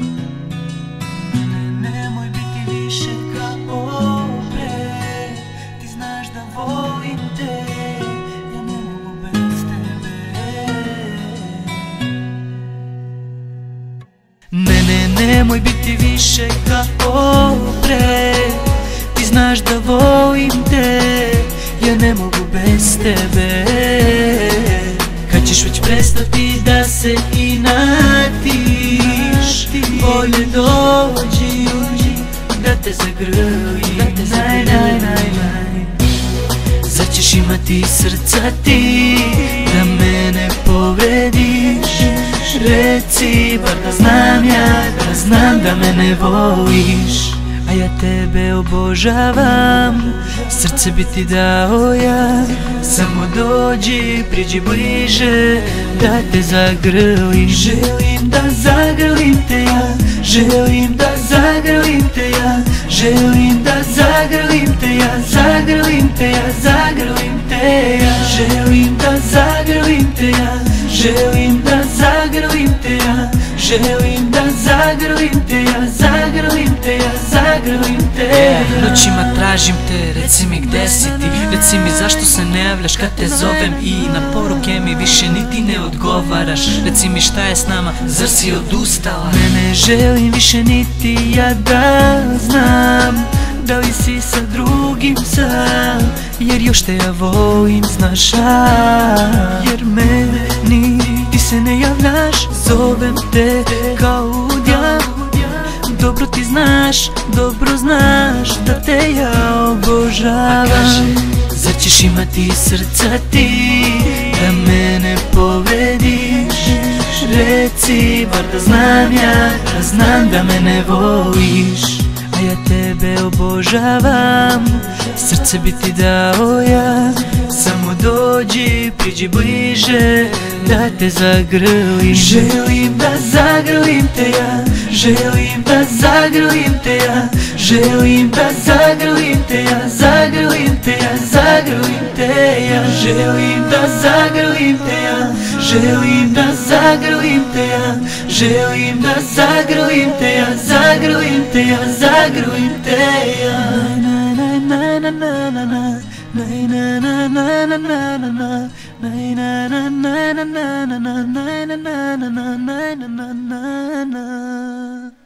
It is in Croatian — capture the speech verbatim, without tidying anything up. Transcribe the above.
Nemoj biti više kao pre, ti znaš da volim te, ja ne mogu bez tebe. Ne, ne, nemoj biti više kao pre, ti znaš da volim te, ja ne mogu bez tebe. Kad ćeš već prestati da se inatiš, bolje dođi da te zagrlim, naj, naj, naj, naj. Zar ćeš imati srca ti da mene povrediš? Reci, bar da znam ja, da znam da me ne voliš. A ja tebe obožavam, srce bi ti dao ja. Samo dođi, priđi bliže, da te zagrlim. Želim da zagrlim te ja, želim da zagrlim te ja, želim da zagrlim te ja, zagrlim te ja, zagrlim te ja. Želim da zagrlim te ja, želim da zagrlim te ja, želim da zagrlim te ja, zagrlim te ja, zagrlim te ja. Noćima tražim te, reci mi gde si ti, reci mi zašto se ne javljaš kad te zovem i na poruke mi više niti ne odgovaraš. Reci mi šta je s nama, zar si odustala? Ne, ne želim više niti ja da znam da li si sa drugim sam, jer još te ja volim, znaš, a jer meni ti se ne javljaš, zovem te kao udja. Dobro ti znaš, dobro znaš da te ja obožavam. Zar ćeš imati srca ti da mene povrediš? Reci, bar da znam ja, da znam da me ne voliš. A ja tebe obožavam, srce bi ti dao ja. Samo dođi, priđi bliže, da te zagrlim. Želim da zagrlim te ja, želim da zagrlim te ja, želim da zagrlim te ja, zagrlim te ja, zagrlim te ja. Želim da zagrlim te ja, želim da zagrlim te ja, želim da zagrlim te ja, zagrlim te ja, zagrlim te ja. Na na na na na na na. Nay na na na na na na na, nay na na na na na na na, nay na na na na na na na na.